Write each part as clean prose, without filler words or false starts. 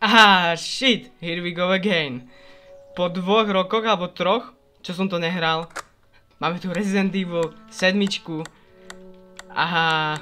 Aha, shit, here we go again. Po 2 rokoch alebo 3, čo som to nehral, máme tu Resident Evil 7. Aha.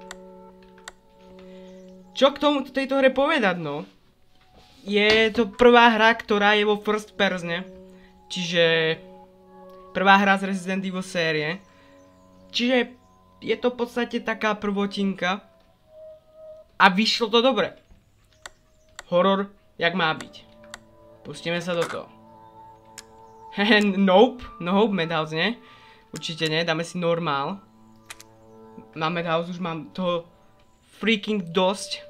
Čo k tomu tejto hre povedať, no? Je to prvá hra, ktorá je vo first persone. Čiže prvá hra z Resident Evil série. Čiže je to v podstate taká prvotinka. A vyšlo to dobre. Horor, jak má byť. Pustíme sa do toho. Hehe, nope. Nope, Madhouse, nie? Určite nie, dáme si normál. Na Madhouse už mám toho freaking dosť.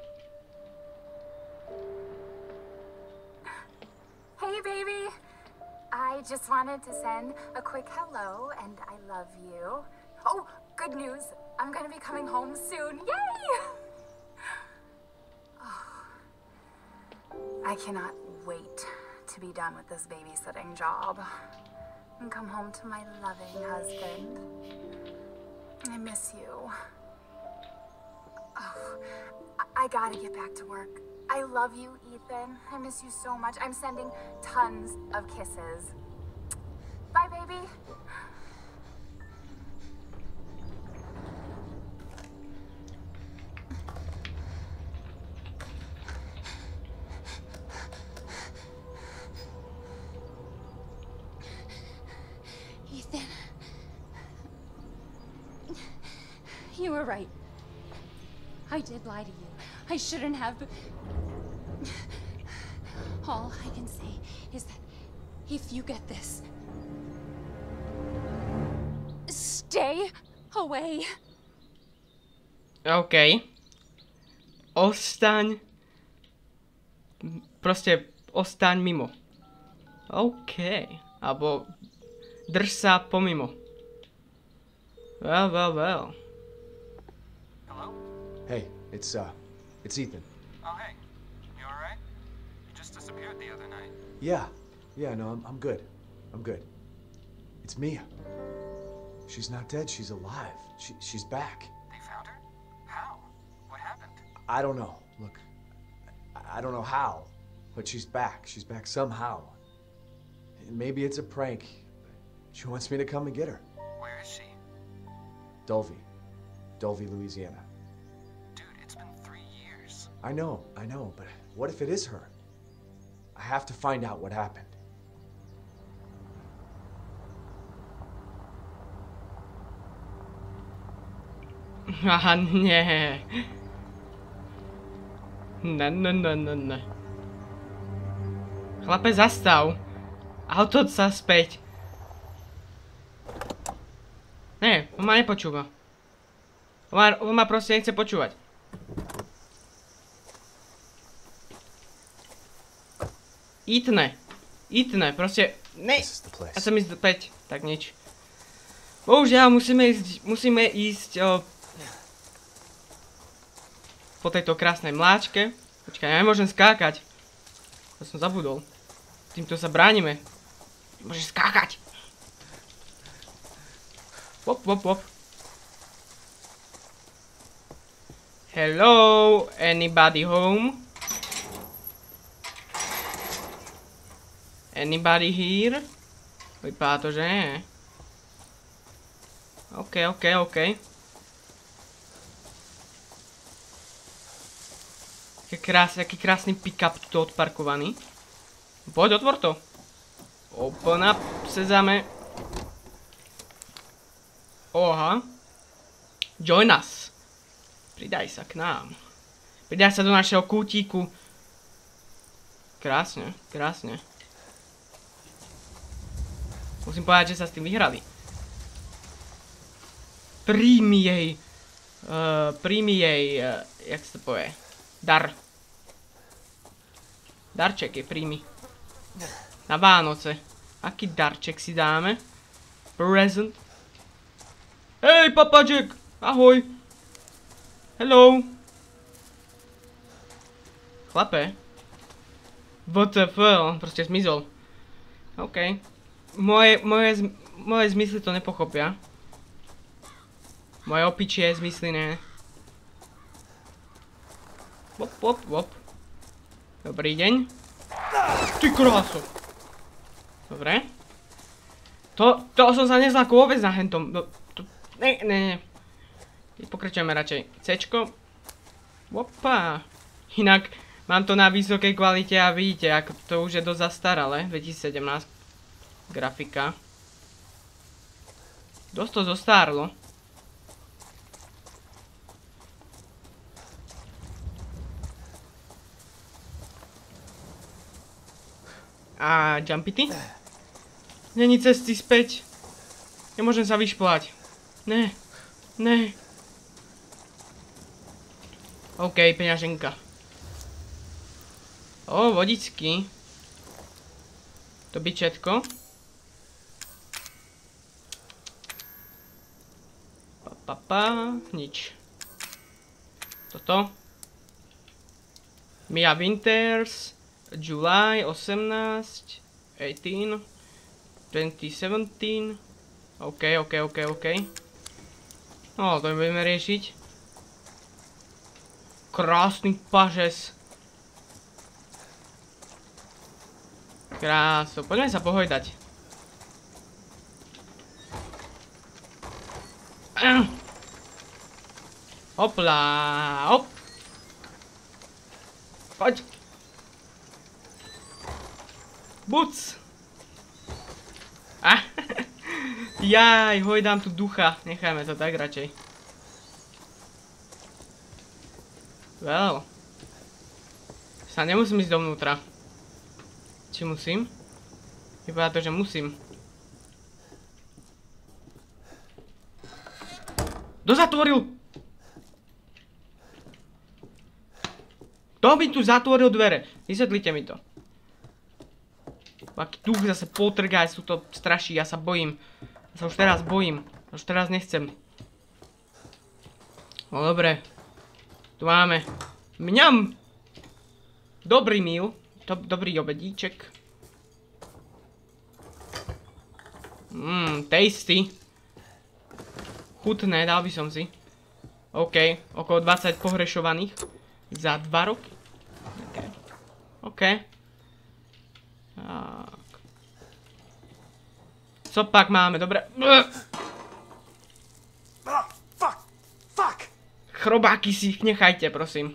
Hey baby! I just wanted to send a quick hello and I love you. Oh, good news! I'm gonna be coming home soon. Yay! Oh, I cannot wait to be done with this babysitting job and come home to my loving husband. I miss you. Oh, I gotta get back to work. I love you, Ethan. I miss you so much. I'm sending tons of kisses. Bye, baby. Ethan. You were right. I did lie to you. I shouldn't have, but... All I can say is that if you get this, stay away. OK. Ostaň... Proste ostaň mimo. OK. Alebo drž sa pomimo. Well. Hello? Hey, it's Ethan. Oh, hey. You alright? You just disappeared the other night. Yeah, no, I'm good. I'm good. It's Mia. She's not dead, she's alive. She's back. They found her? How? What happened? I don't know. Look, I don't know how, but she's back. She's back somehow. And maybe it's a prank. She wants me to come and get her. Where is she? Dulvey, Louisiana. Dude, it's been 3 years. I know, but what if it is her? I have to find out what happened. Aha, nie. Ne. Chlape, zastav. Auto sa späť. Ne, on ma nepočúva. On ma proste nechce počúvať. Itne, proste, ne. Ja som ísť späť, tak nič. Bohužiaľ, musíme ísť po tejto krásnej mláčke. Počkaj, ja nemôžem skákať. To som zabudol. Týmto sa bránime. Môžeš skákať. Wop. Hello, anybody home? Anybody here? Vypadá to, že nie. OK. Aký krásny pick-up tu odparkovaný. Poď, otvor to. Open up, sezame. Oha. Join us. Pridaj sa k nám. Pridaj sa do našeho kútiku. Krásne. Musím povedať, že sa s tým vyhrali. Príjmi jej, jak sa to povie? Dar. Darček je príjmi. Na Vánoce. Aký darček si dáme? Present. Hej, Papa Jack! Ahoj! Hello! Chlape. WTF, on proste zmizol. OK. Moje zmysly to nepochopia. Moje opičie zmysly ne. Wop. Dobrý deň. Ty kráso. Dobre. To som sa nezlakol vôbec na hentom. Ne. Pokračujeme radšej. Cčko. Opa. Inak mám to na vysokej kvalite a vidíte, ako to už je dosť zastaralé. 2017. Grafika. Dosť to zostárlo. A jumpity? Není cesty späť. Nemôžem sa vyšplať. Ne. OK, peňaženka. O, vodičky. To by všetko. Nič. Toto. Mia Winters. July 18. 18. 2017. OK. No, to budeme riešiť. Krásny pažes. Kráso. Poďme sa pohojdať. Hopla, hop. Poď. Buc. Jaj, hojdám tu ducha. Nechajme to tak radšej. Well. Sa nemusím ísť dovnútra. Či musím? Vypadá to, že musím. Kto zatvoril? Kto by tu zatvoril dvere? Vysvetlite mi to. Aký duch zase poltergeist, sú to straší, ja sa bojím. Ja sa už teraz bojím. Už teraz nechcem. No dobre. Tu máme. Mňam! Dobrý meal. Dobrý obedíček. Tasty. Chutné, dal by som si. OK, okolo 20 pohrešovaných. Za 2 roky. OK. Tak. Copak máme, dobre. Fuck! Chrobáky si ich nechajte, prosím.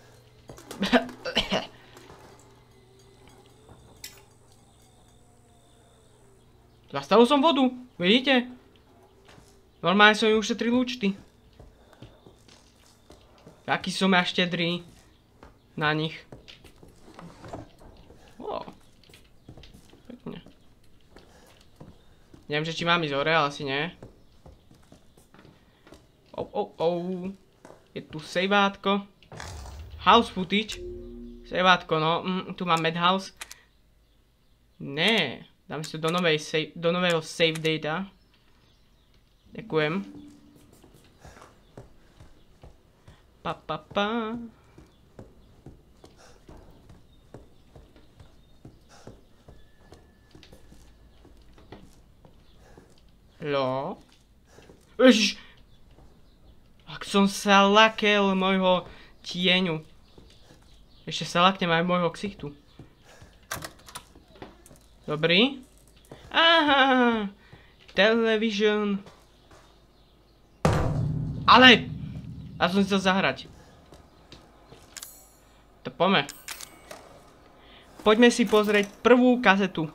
Zastavil som vodu, vidíte? Normálne som im ušetril účty. Aký som ja štedrý na nich. Pekne. Neviem, že či mám ísť hore, ale asi nie. Je tu sejvátko. House footage. Sejvátko, no. Tu mám madhouse. Ne. Dám si to do nového save data. Ďakujem. Lo. Ježiš. Ak som sa lakel mojho tieňu. Ešte sa laknem aj mojho ksichtu. Dobrý. Aha. Television. Ale. A som si chcel zahrať. To poďme. Poďme si pozrieť prvú kazetu.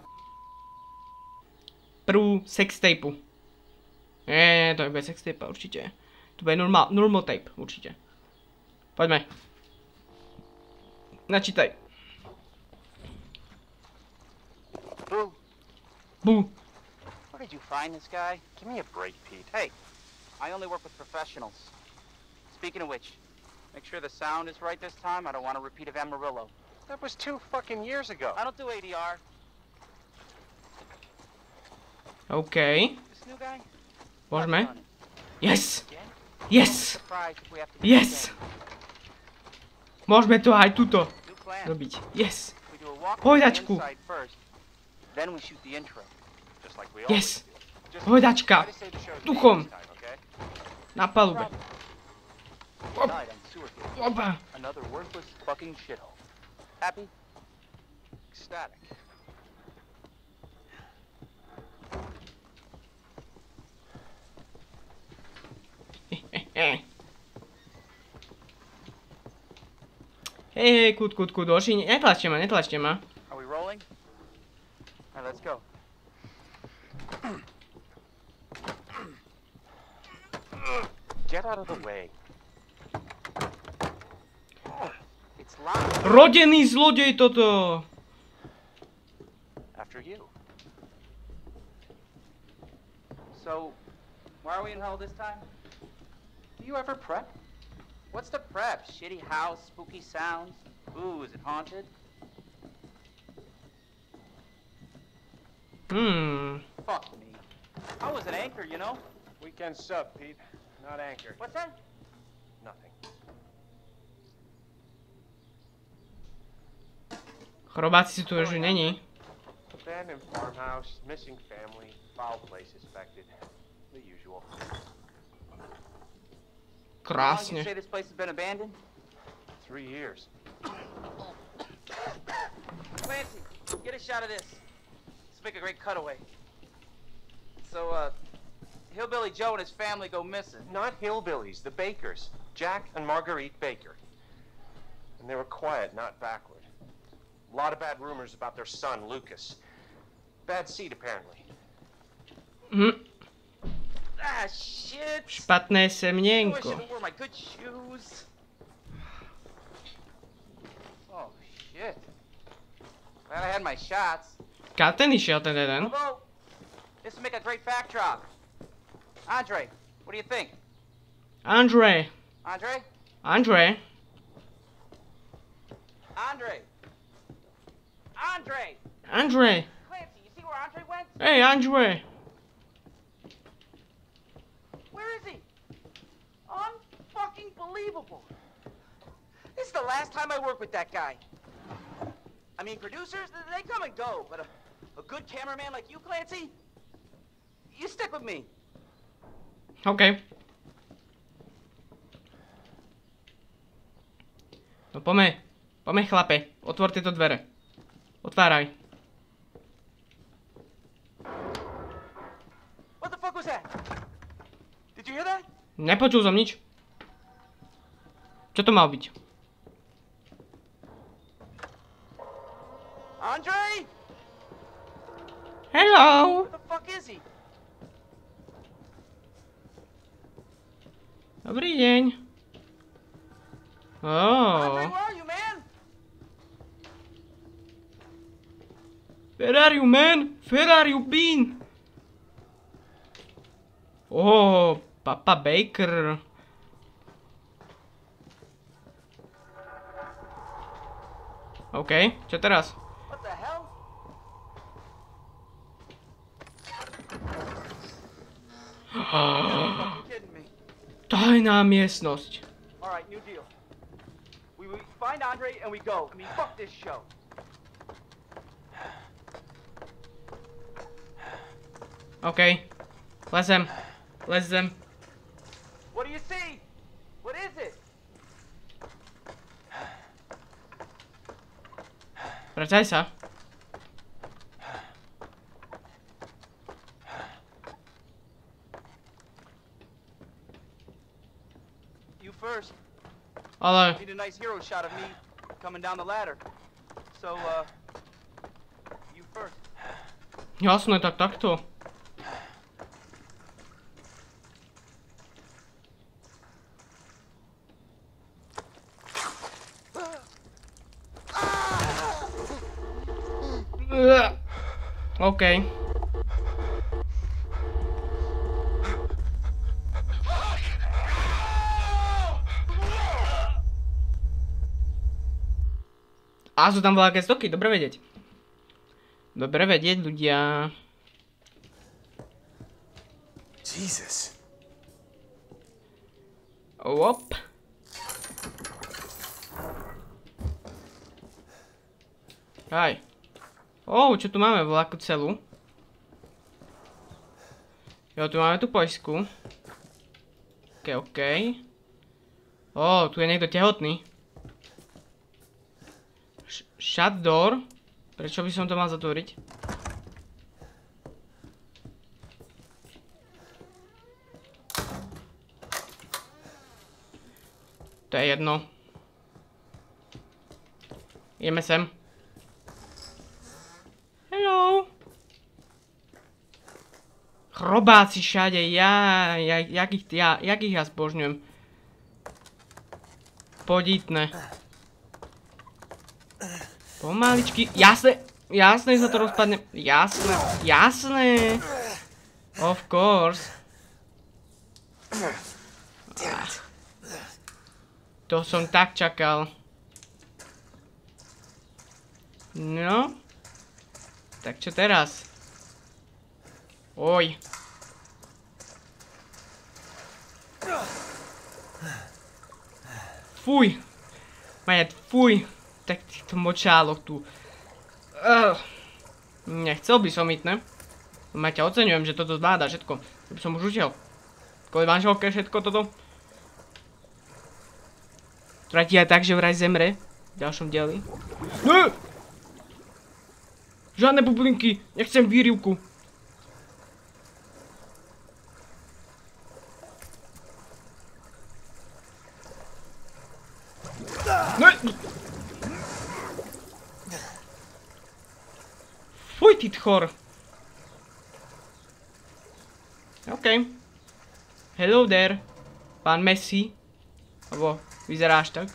Prvú sextapu. Nie, to nebude sextape určite. To bude normal tape, určite. Poďme. Načítaj. Boo. Boo. Where did you find this guy? Give me a break, Pete. Hey, I only work with professionals. Speaking of which, make sure the sound is right this time. I don't want a repeat of Amarillo. That was 2 fucking years ago. I don't do ADR. OK. This new guy? Môžeme? How's it done? Yes! Again? Yes! Surprised if we have to do Yes! it again. Môžeme to aj tuto New plan. robiť. Yes! We do a walk Hojdačku. inside first, then we shoot the intro. Just like we Yes! always do. Just Hojdačka! try to save the show's Duchom! name this time, okay? Na palube. Inside on sewer gate. Opa! Another worthless fucking shithole. Happy? static. Hej, kút, oši, netlačte ma. Are we rolling? All right, let's go. Get out of the way. It's locked. Rodený zlodej toto! After you. So, why are we in hell this time? Do you ever prep? What's the prep? Shitty house, spooky sounds? Ooh, is it haunted? Fuck me. I was an anchor, you know? Weekend sub, Pete. Not anchor. What's that? Nothing. Chrobáci si tu už není. Abandoned farmhouse, missing family, foul play suspected. The usual. How long you Krásne. say this place has been abandoned? 3 years. Clancy, get a shot of this. Let's make a great cutaway. So, Hillbilly Joe and his family go missing. Not hillbillies, the Bakers. Jack and Marguerite Baker. And they were quiet, not backward. A lot of bad rumors about their son, Lucas. Bad seed, apparently. Ah, shit! Špatné I wish I semienko. wore my good shoes. Oh, shit. Glad I had my shots. Kam ten išiel ten jeden? Although, this would make a great backdrop. Andre, what do you think? Andre. Andre? Andre. Andre! Andre! Andre. Clancy, you see where Andre went? Hej, Andre. Where is he? Unfucking believable. This is the last time I work with that guy. I mean, producers, they come and go, but a good cameraman like you, Clancy, you stick with me. OK. No poďme. Poďme, chlape. Otvor tieto dvere. Otváraj. What the fuck was that? Did you hear that? Nepočul som nič. Čo to mal byť? Andre? Hello. Where the fuck is he? Dobrý deň. Andre, Oh. where are you, man? Where are you, man? Where are you been? Oh, Papa Baker. OK, čo teraz? What the hell? You're kidding me. Tajná miestnosť. All right, new deal. We find Andre and we go. I mean, fuck this show. OK. Lezem. Lezem. What do you see? What is it? Vracaj sa. You first. Ale Need a nice hero shot of me coming down the ladder. So, you first. jasné, tak takto. OK. A sú tam veľké stoky, dobre vedieť. Dobre vedieť, ľudia. Jesus. Op. Aj. Čo tu máme? Voľakú celu. Jo, tu máme tú poľsku. OK. Tu je niekto tehotný. Shut door. Prečo by som to mal zatvoriť? To je jedno. Ideme sem. Hello. Chrobáci všade, jakých ja zbožňujem. Podítne. Pomaličky, jasné sa to rozpadne. Jasné. Of course. To som tak čakal. No. Tak čo teraz? Oj. Fuj. Majet, fuj. Tak to močálok tu. Nechcel by som ísť, ne? Maťa, oceňujem, že toto zvláda všetko. To by som už utiel. Kvôli manželke všetko toto. Tratí aj tak, že vraj zemre. V ďalšom dieli. Ne! Žiadne bublinky. Nechcem výrivku. Ne! Fuj, ty tchor. OK. Hello there. Pán Messi. Alebo vyzeráš tak.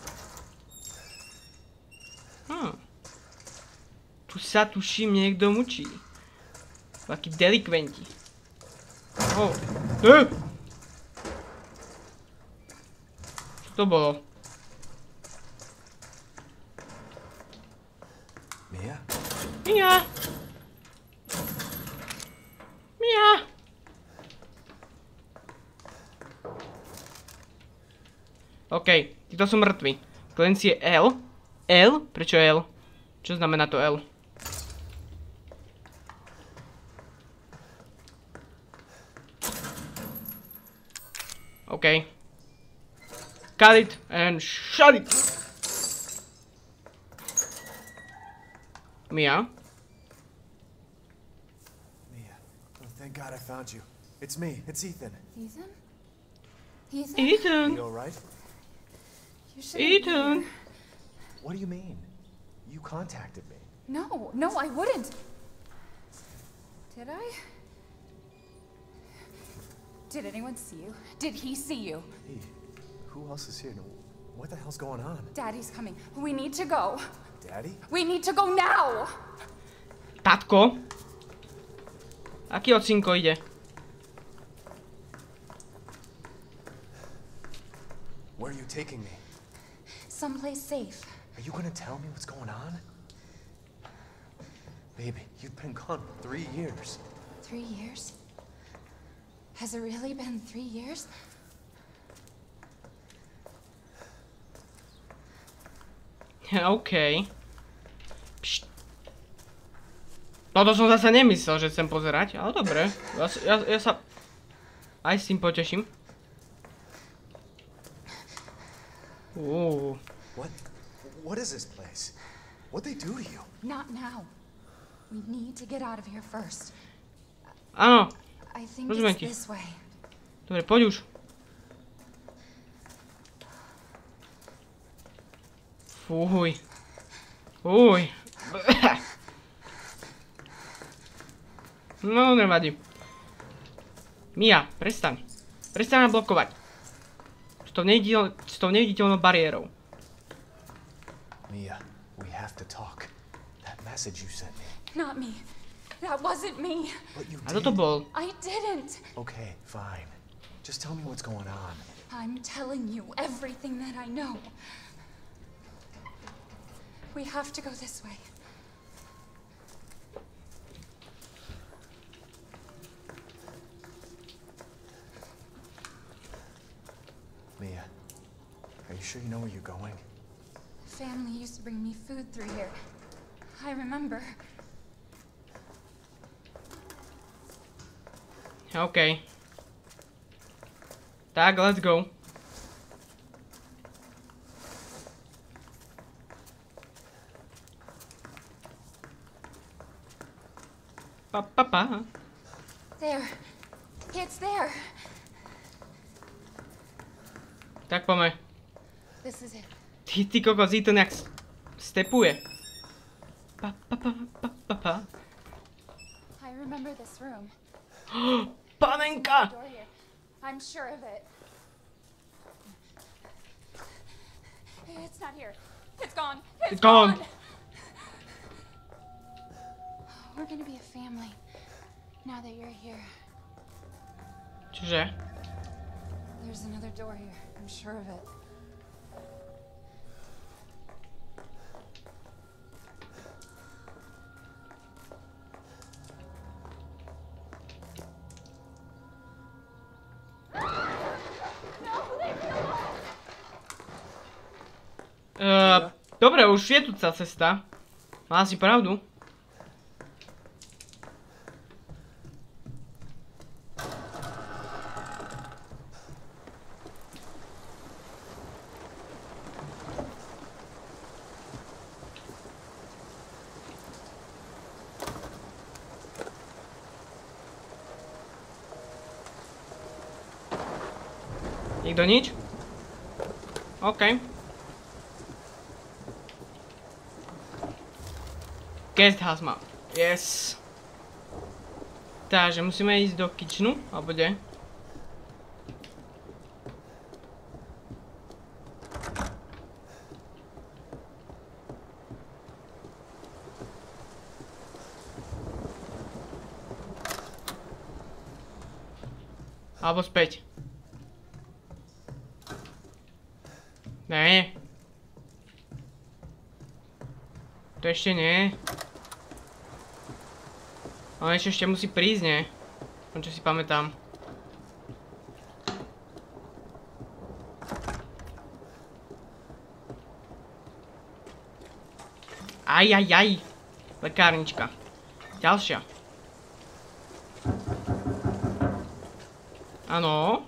Tu sa tuším niekto mučí. Takí delikventi. Oh. Čo to bolo? Mia? Mia! Mia! OK, títo sú mŕtvi. Klenci je L. L? Prečo L? Čo znamená to L? OK. Cut it and shut it! Mia? Mia, oh, thank God I found you. It's me, it's Ethan. Ethan? Ethan? Ethan! You alright? You should Ethan! What do you mean? You contacted me. No, I wouldn't. Did I? Did anyone see you? Did he see you? Hey, who else is here? What the hell's going on? Daddy's coming. We need to go. Daddy? We need to go now! Tatko? Aký ocinko ide? Where are you taking me? Someplace safe. Are you gonna tell me what's going on? Baby, you've been gone for 3 years. 3 years? Has it really been 3 years? OK. Pšt. Toto som zase nemyslel, že chcem pozerať, ale dobre. Ja sa aj s tým poteším. What is this place? What'd they do to you? Not now. We need to get out of here first. Áno. I think Rozumiem it's ti. this way. Dobre, poď už. Fuj. Fuj. No, nevadí. Mia, prestaň. Prestaň ma blokovať. S tou neviditeľnou bariérou. Mia, we have to talk. That message you sent me. Not me. That wasn't me. But you A did. toto bol. I didn't. Okay, fine. Just tell me what's going on. I'm telling you everything that I know. We have to go this way. Mia, are you sure you know where you're going? Family used to bring me food through here. I remember. OK. Tak, let's go. There. It's there. Tak poďme. This is it. Ty kokos, to nejak stepuje. I remember this room. Panenka! Door here. I'm sure of it. It's not here. It's gone. It's gone. We're gonna be a family now that you're here. Čože? There's another door here. I'm sure of it. Dobre, už je tu tá cesta. Má si pravdu. Nikto nič? OK. Guest house map. Yes. Takže musíme ísť do kitchenu, alebo kde? Alebo späť. Ne. To ešte nie. Ale niečo ešte musí prísť, nie? Čo si pamätám. Ajajaj. Lekárnička. Ďalšia. Áno.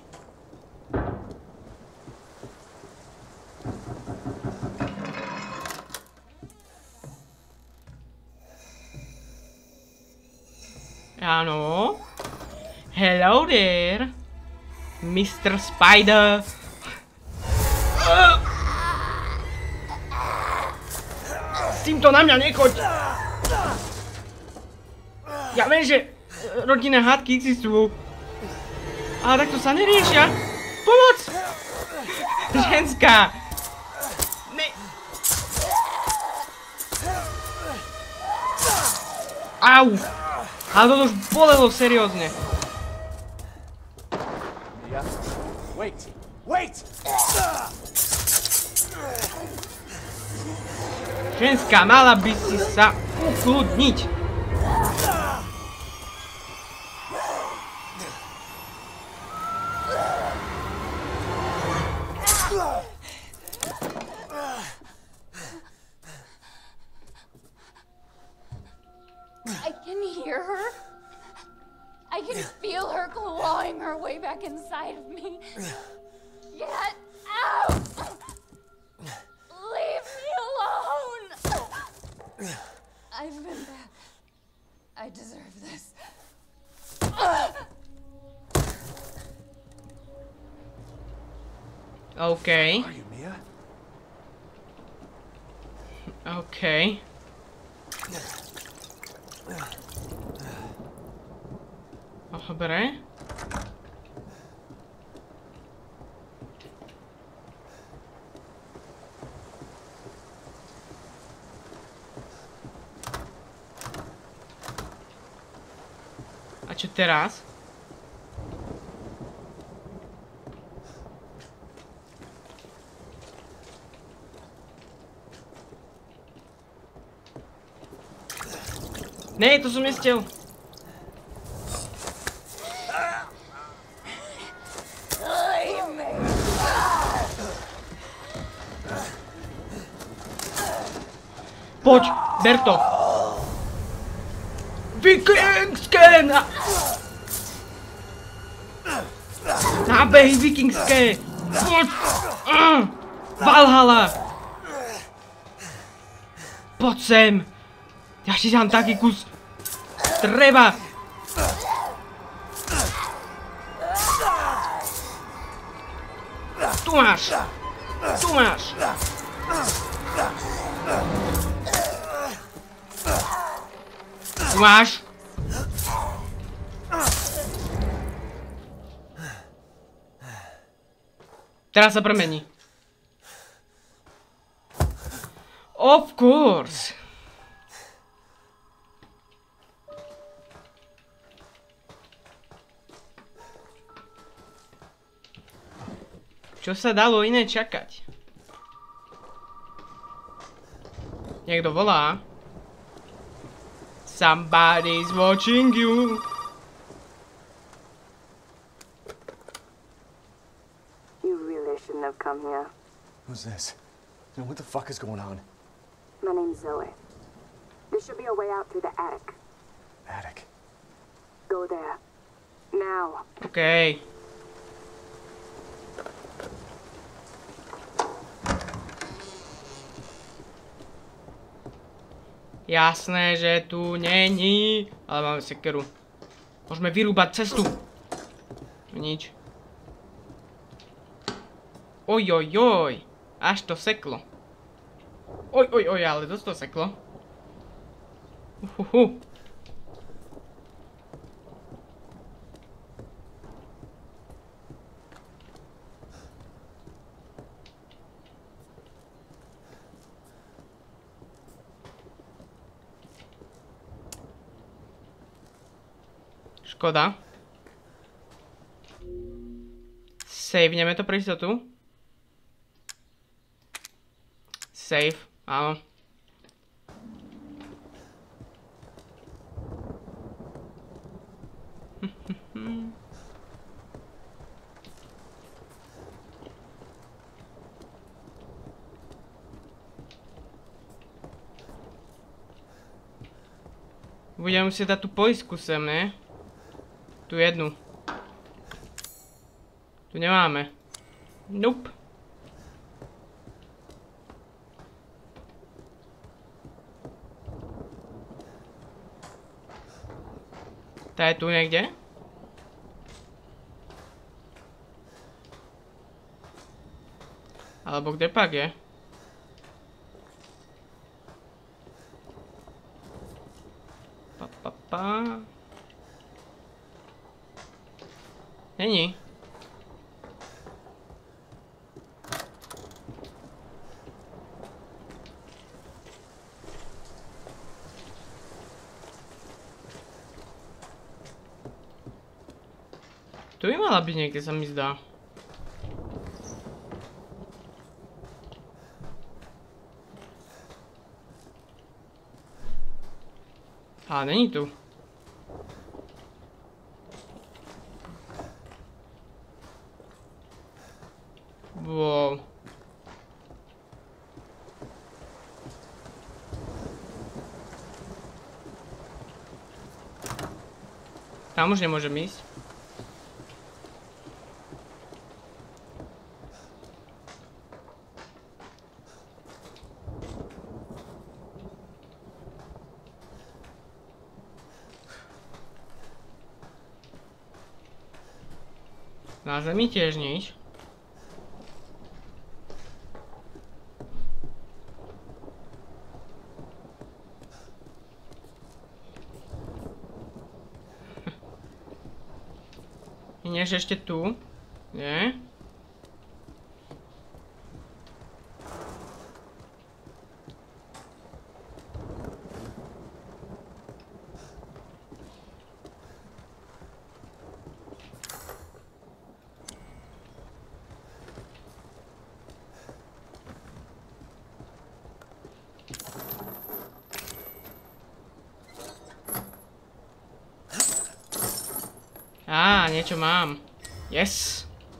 Áno. Hello there, Mr. Spider. S týmto na mňa nechoď. Ja viem, že rodinné hádky existujú. Ale takto sa neriešia. Pomoc! Ženská. Ne. Au. Ale toto už bolelo seriózne. Wait! Wait! Ženská, mala by si sa ukludniť. I can hear her. I can feel her clawing her way back inside of me. Get out! Leave me alone! I've been bad. I deserve this. Okay. Are you Mia? Okay. Dobre. A čo teraz? Ne, to som nestiel. Poď, ber to. Vikingské! Nábehy vikingské! Poď! Valhalla! Poď sem! Ja ti dám taký kus Treba! Tu máš! Tu máš! Tu máš! Teraz sa premení. Of course! Čo sa dalo iné čakať? Niekto volá. Somebody's watching you. You really shouldn't have come here. Who's this? What the fuck is going on? My name's Zoe. There should be a way out through the attic. Attic. Go there. Now. Okay. Jasné, že tu není. Ale máme sekeru. Môžeme vyrúbať cestu. Nič. Ojojoj. Až to seklo. Oj, ale dosť to seklo. Uhuhu. Škoda. Saveneme to pre istotu. Save, áno. Budeme musieť dať tú poisku sem, ne? Tu jednu. Tu nemáme. Nope. Tá je tu niekde? Alebo kde pak je? Není. Tu by mala byť niekde, sa mi zdá. A není tu. Wow. Tam už nemôžem ísť. Na zemi tiež nič. Než ešte tu. Nie? Á, niečo mám. Yes.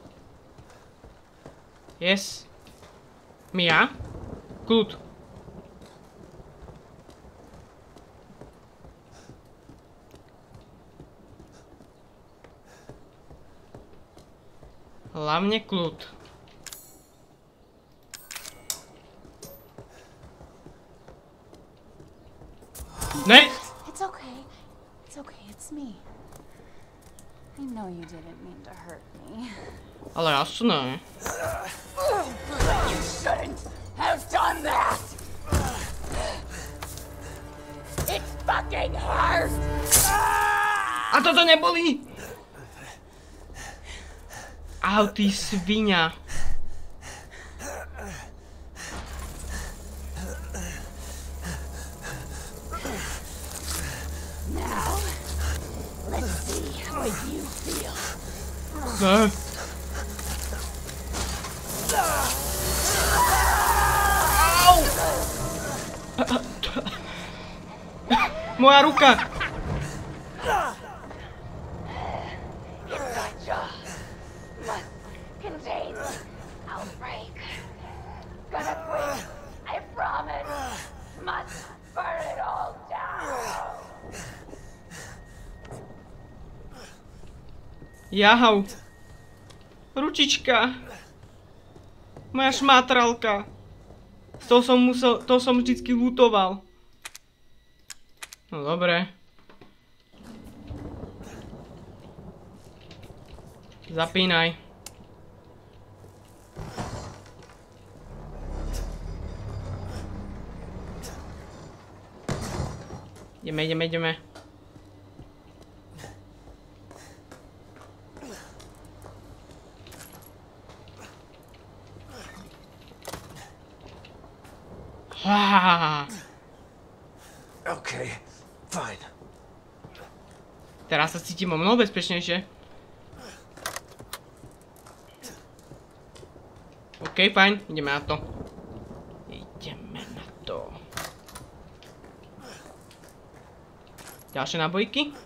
Yes. Mia? Kľud. Hlavne kľud. Ne! It's okay. It's okay, it's me. I know you didn't mean to hurt me. Ale jasné. You shouldn't have done that! It fucking hurts! A toto nebolí! Au, ty svinia. Now, let's see what you feel. Ne. Au! Moja ruka! Your jaw must contain outbreak. Gonna quit, I promise. Must burn it all down. Jahau. Ručička. Moja šmátralka. To som vždycky lutoval. No dobre. Zapínaj. Ideme. Okay, fine. Teraz sa cítim o mnoho bezpečnejšie. OK, fajn, ideme na to. Ďalšie nábojky.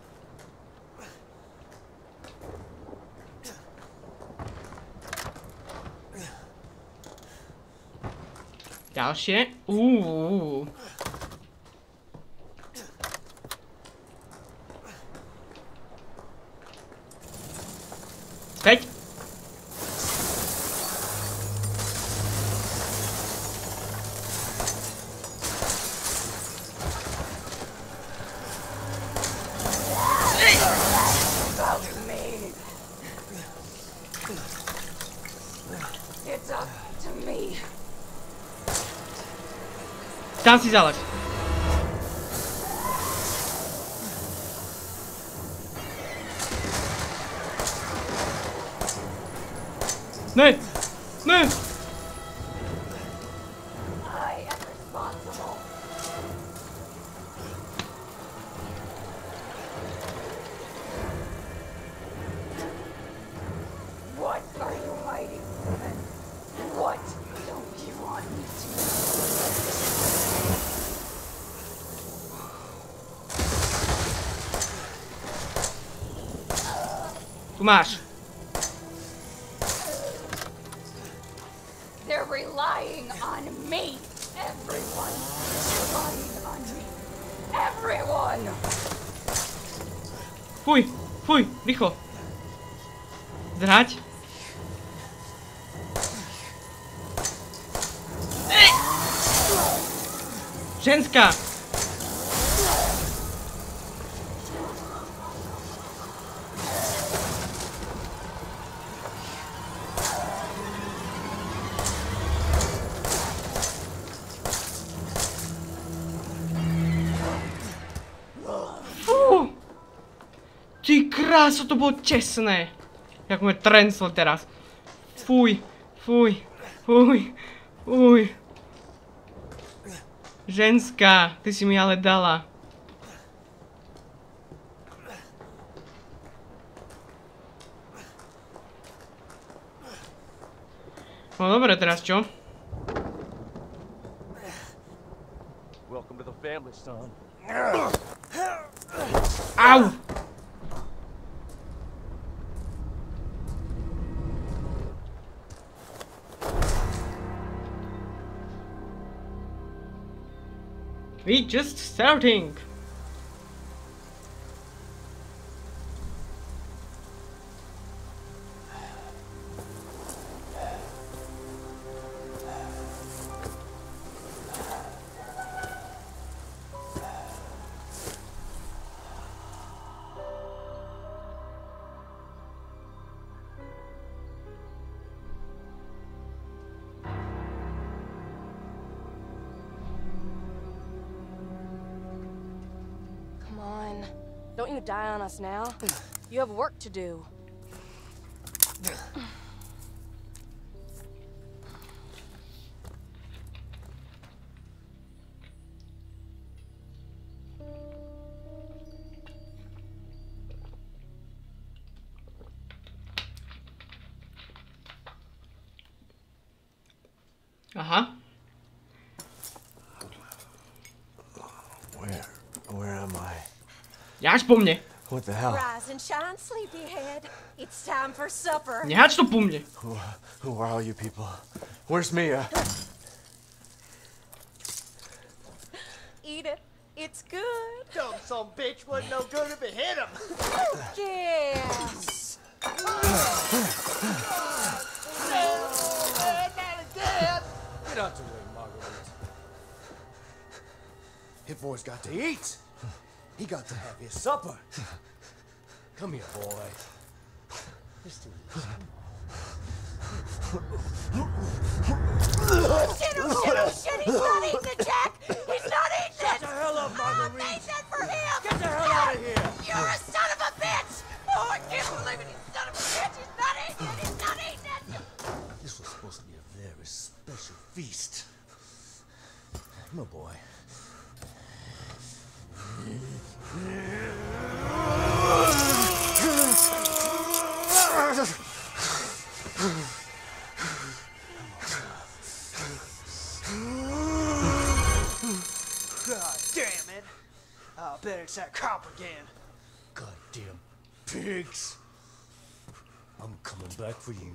Ďalšie. Späť. It's up to me. Tam si zaleď. Ne! Ne! I am responsible. What are you hiding from me? What don't you want me to know? Tu máš. They're relying on me. Everyone is relying on me. Everyone! Fuj, rýchlo. Zdrať. Ženská. Ty kráso, to bolo čestné. Jak môj trenclo teraz. Fuj. Ženská, ty si mi ale dala. No dobre, teraz čo? Welcome to the family, son. Au! We just starting. Don't you die on us now. You have work to do. Aha. Where am I? Nehač po mne. What the hell? Rise and shine, sleepyhead. It's time for supper. Nehač to po mne. Who are all you people? Where's Mia? Eat it. It's good. Dumb son bitch wasn't no good if it hit him. Yes. Get out the way, Marguerite. His boy's got to eat. He got to have his supper. Come here, boy. Let's do this. Shit, he's not eating it, Jack! He's not eating it! Shut the hell up, Marguerite! I made that for him! Get the hell out of here! You're a son of a bitch! Oh, I can't believe it, you son of a bitch! He's not eating it! He's not eating it! This was supposed to be a very special feast. My boy. God damn it! I'll bet it's that cop again. Goddamn pigs! I'm coming back for you.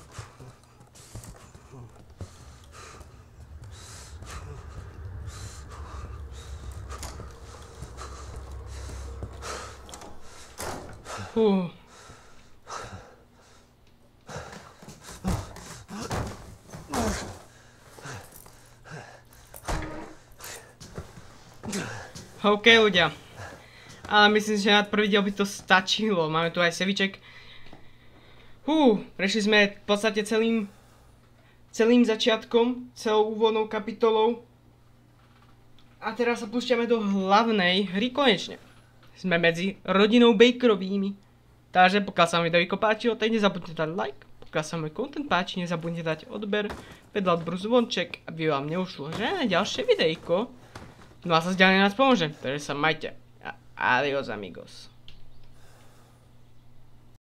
OK ľudia. Ale myslím, že na prvý diel by to stačilo. Máme tu aj seviček. Prešli sme v podstate celým začiatkom, celou úvodnou kapitolou. A teraz sa púšťame do hlavnej hry konečne. Sme medzi rodinou Bakerovými. Takže pokiaľ sa vám video páčilo, tak nezabudnite dať like. Pokiaľ sa môj content páči, nezabudnite dať odber, vedľa odberu zvonček, aby vám neušlo žiadne ďalšie videjko. No a sa zďalne nás pomôže, takže sa majte. Adios amigos.